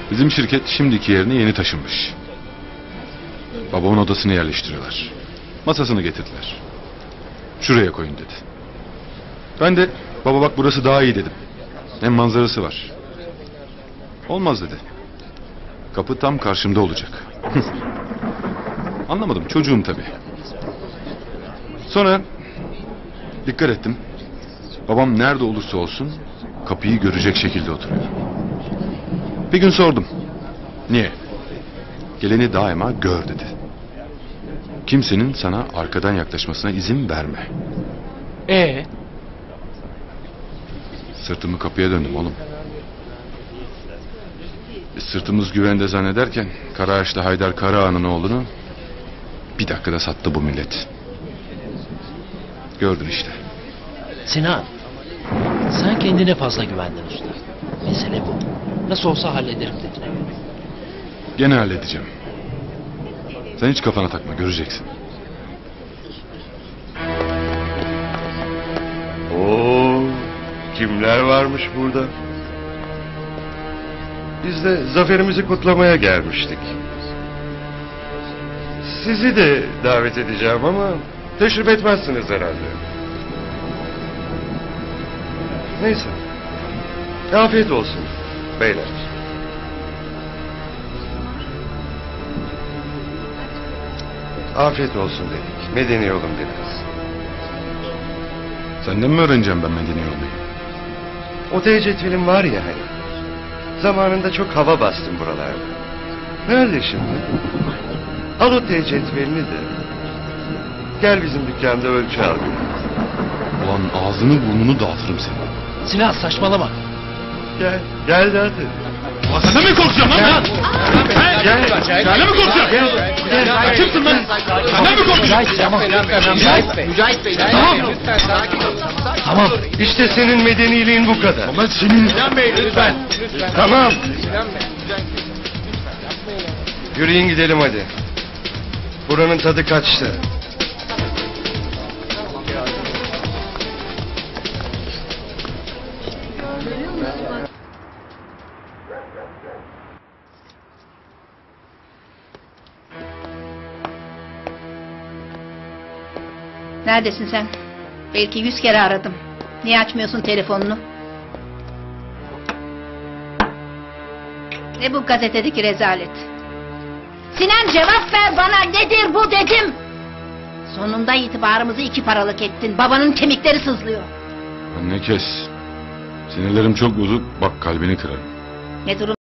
Bizim şirket şimdiki yerine yeni taşınmış. Babamın odasını yerleştiriyorlar. Masasını getirdiler. Şuraya koyun dedi. Ben de baba bak burası daha iyi dedim. Hem manzarası var. Olmaz dedi. Kapı tam karşımda olacak. Anlamadım, çocuğum tabii. Sonra dikkat ettim. Babam nerede olursa olsun kapıyı görecek şekilde oturuyor. Bir gün sordum. Niye? Geleni daima gör dedi. Kimsenin sana arkadan yaklaşmasına izin verme. Sırtımı kapıya döndüm oğlum. Sırtımız güvende zannederken Karaağaçlı Haydar Karaağa'nın oğlunu bir dakikada sattı bu millet. Gördün işte. Sinan, sen kendine fazla güvendin usta. Mesele bu. Nasıl olsa hallederim dedin. Gene halledeceğim. Sen hiç kafana takma, göreceksin. Oo, kimler varmış burada? Biz de zaferimizi kutlamaya gelmiştik. Sizi de davet edeceğim ama teşrif etmezsiniz herhalde. Neyse. Afiyet olsun beyler. Afiyet olsun dedik. Medeni olun biraz. Senden mi öğreneceğim ben medeni olmayı? O tecetvelin var ya hani. Zamanında çok hava bastım buralarda. Nerede şimdi? Al o tecetvelini de. Gel bizim dükkanda ölçü al. Ulan ağzını burnunu dağıtırım seni. Sinan saçmalama. Gel de hadi. Senden mi korkacağım lan? Gel. Senden mi korkacağım? Gel. Kimsin lan? Senden mi korkacağım? Mücahit Bey. Tamam. İşte senin medeniliğin bu kadar. Ama senin... Lütfen. Tamam. Yürüyün gidelim hadi. Buranın tadı kaçtı. Neredesin sen? Belki 100 kere aradım. Niye açmıyorsun telefonunu? Ne bu gazetedeki rezalet? Sinan cevap ver bana, nedir bu dedim. Sonunda itibarımızı 2 paralık ettin. Babanın kemikleri sızlıyor. Anne kes. Sinirlerim çok bozuk. Bak kalbini kırarım. Ne durum?